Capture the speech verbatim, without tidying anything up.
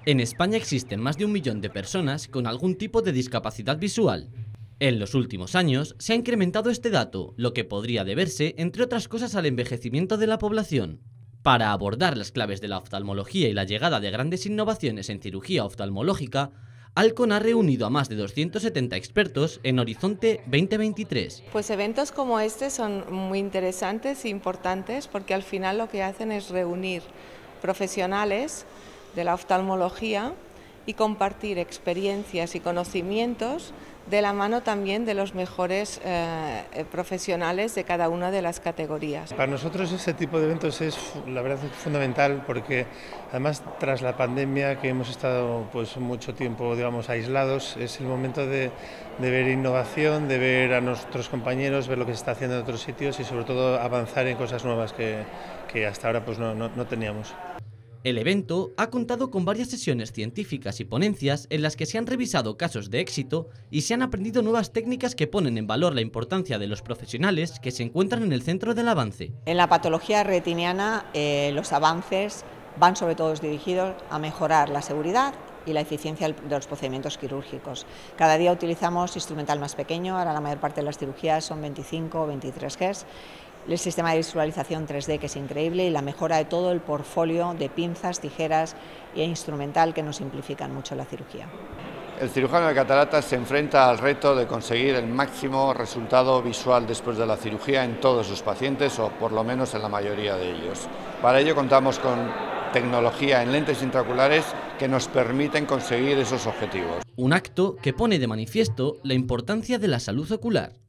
En España existen más de un millón de personas con algún tipo de discapacidad visual. En los últimos años se ha incrementado este dato, lo que podría deberse, entre otras cosas, al envejecimiento de la población. Para abordar las claves de la oftalmología y la llegada de grandes innovaciones en cirugía oftalmológica, Alcon ha reunido a más de doscientos setenta expertos en Horizonte veinte veintitrés. Pues eventos como este son muy interesantes e importantes porque al final lo que hacen es reunir profesionales de la oftalmología y compartir experiencias y conocimientos de la mano también de los mejores eh, profesionales de cada una de las categorías. Para nosotros ese tipo de eventos es, la verdad, es fundamental porque además tras la pandemia que hemos estado pues mucho tiempo, digamos, aislados, es el momento de, de ver innovación, de ver a nuestros compañeros, ver lo que se está haciendo en otros sitios y sobre todo avanzar en cosas nuevas que, que hasta ahora pues no, no, no teníamos. El evento ha contado con varias sesiones científicas y ponencias en las que se han revisado casos de éxito y se han aprendido nuevas técnicas que ponen en valor la importancia de los profesionales que se encuentran en el centro del avance. En la patología retiniana eh, los avances van sobre todo dirigidos a mejorar la seguridad y la eficiencia de los procedimientos quirúrgicos. Cada día utilizamos instrumental más pequeño, ahora la mayor parte de las cirugías son veinticinco o veintitrés Gs. El sistema de visualización tres D que es increíble y la mejora de todo el portfolio de pinzas, tijeras e instrumental que nos simplifican mucho la cirugía. El cirujano de cataratas se enfrenta al reto de conseguir el máximo resultado visual después de la cirugía en todos sus pacientes o por lo menos en la mayoría de ellos. Para ello contamos con tecnología en lentes intraoculares que nos permiten conseguir esos objetivos. Un acto que pone de manifiesto la importancia de la salud ocular.